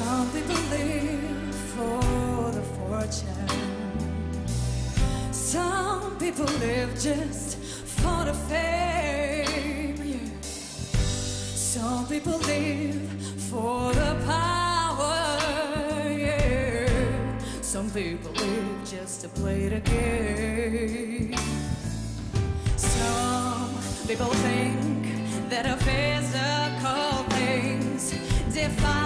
Some people live for the fortune. Some people live just for the fame. Yeah. Some people live for the power. Yeah. Some people live just to play the game. Some people think that a physical things define